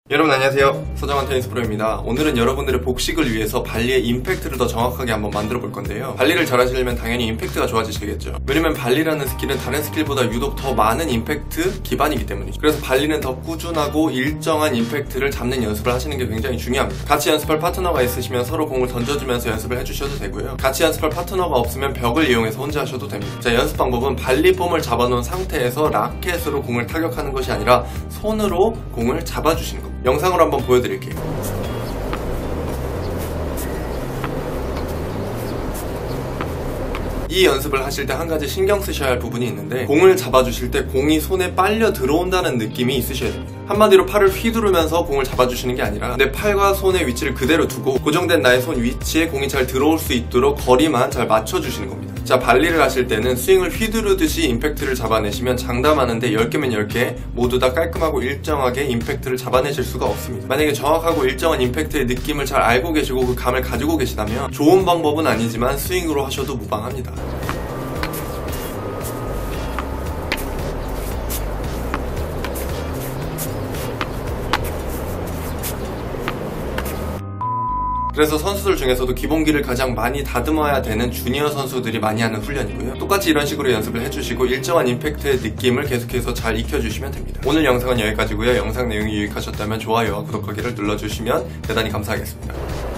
여러분 안녕하세요. 서정환 테니스 프로입니다. 오늘은 여러분들의 복식을 위해서 발리의 임팩트를 더 정확하게 한번 만들어 볼 건데요. 발리를 잘 하시려면 당연히 임팩트가 좋아지시겠죠. 왜냐면 발리라는 스킬은 다른 스킬보다 유독 더 많은 임팩트 기반이기 때문이죠. 그래서 발리는 더 꾸준하고 일정한 임팩트를 잡는 연습을 하시는 게 굉장히 중요합니다. 같이 연습할 파트너가 있으시면 서로 공을 던져주면서 연습을 해주셔도 되고요. 같이 연습할 파트너가 없으면 벽을 이용해서 혼자 하셔도 됩니다. 자, 연습 방법은 발리 폼을 잡아놓은 상태에서 라켓으로 공을 타격하는 것이 아니라 손으로 공을 잡아주시는 겁니다. 영상으로 한번 보여드릴게요. 이 연습을 하실 때 한 가지 신경 쓰셔야 할 부분이 있는데, 공을 잡아주실 때 공이 손에 빨려 들어온다는 느낌이 있으셔야 됩니다. 한마디로 팔을 휘두르면서 공을 잡아주시는 게 아니라 내 팔과 손의 위치를 그대로 두고 고정된 나의 손 위치에 공이 잘 들어올 수 있도록 거리만 잘 맞춰주시는 겁니다. 자, 발리를 하실 때는 스윙을 휘두르듯이 임팩트를 잡아내시면 장담하는데 10개면 10개 모두 다 깔끔하고 일정하게 임팩트를 잡아내실 수가 없습니다. 만약에 정확하고 일정한 임팩트의 느낌을 잘 알고 계시고 그 감을 가지고 계시다면 좋은 방법은 아니지만 스윙으로 하셔도 무방합니다. 그래서 선수들 중에서도 기본기를 가장 많이 다듬어야 되는 주니어 선수들이 많이 하는 훈련이고요. 똑같이 이런 식으로 연습을 해주시고 일정한 임팩트의 느낌을 계속해서 잘 익혀주시면 됩니다. 오늘 영상은 여기까지고요. 영상 내용이 유익하셨다면 좋아요와 구독하기를 눌러주시면 대단히 감사하겠습니다.